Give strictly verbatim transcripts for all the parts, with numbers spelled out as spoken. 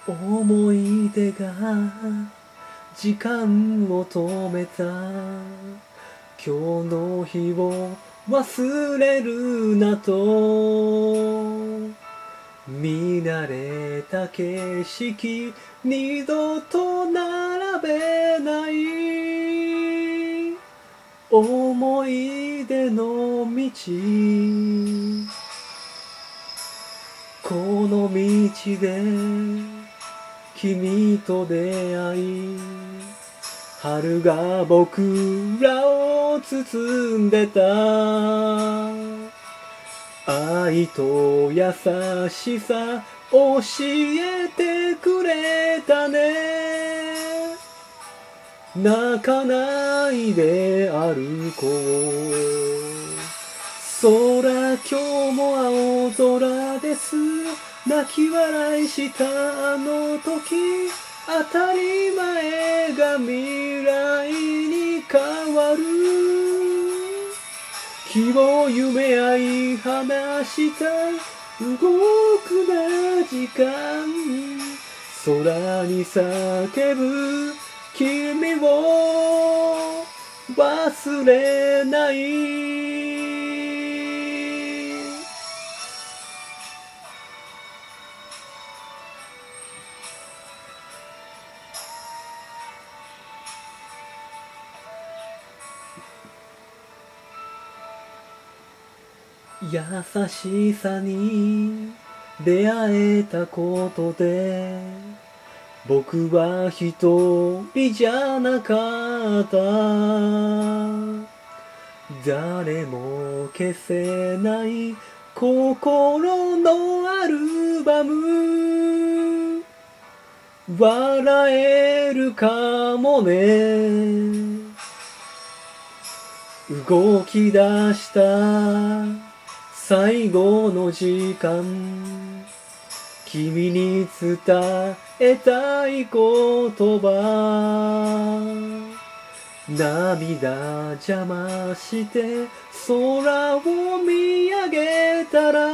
思い出が時間を止めた。今日の日を忘れるなと。見慣れた景色二度と並べない。思い出の道、この道で君と出会い、春が僕らを包んでた。愛と優しさ教えてくれたね。泣かないで歩こう。空今日も青空です。泣き笑いしたあの時、当たり前が未来に変わる。気を夢合い話した動くな時間、空に叫ぶ君を忘れない。優しさに出会えたことで僕は一人じゃなかった。誰も消せない心のアルバム、笑えるかもね。動き出した最後の時間、君に伝えたい言葉。涙邪魔して空を見上げたら、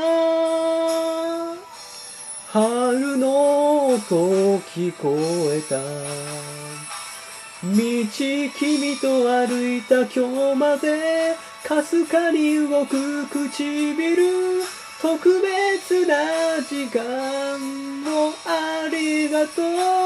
春の音聞こえた。道君と歩いた今日まで、かすかに動く唇、特別な時間をありがとう。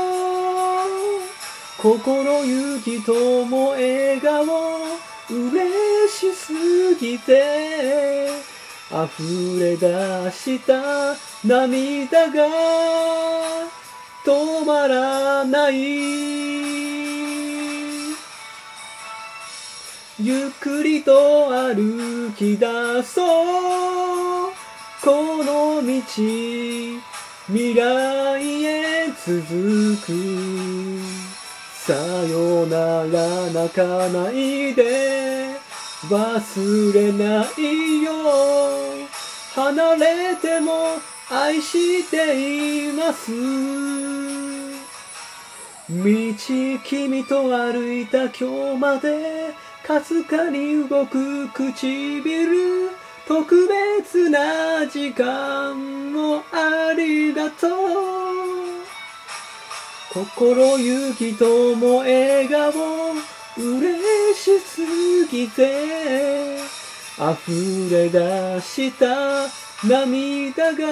心ゆきとも笑顔、嬉しすぎて溢れ出した涙が止まらない。ゆっくりと歩き出そう、この道、未来へ続く。さよなら泣かないで、忘れないよ。離れても愛しています。道君と歩いた今日まで、かすかに動く唇、特別な時間をありがとう。心ゆきとも笑顔、嬉しすぎて溢れ出した涙が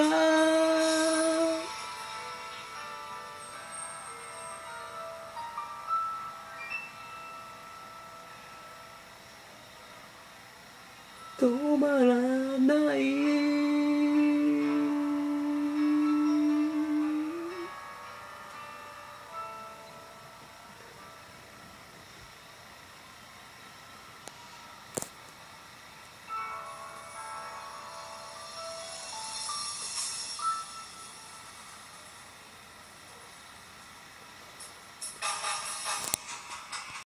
止まらない。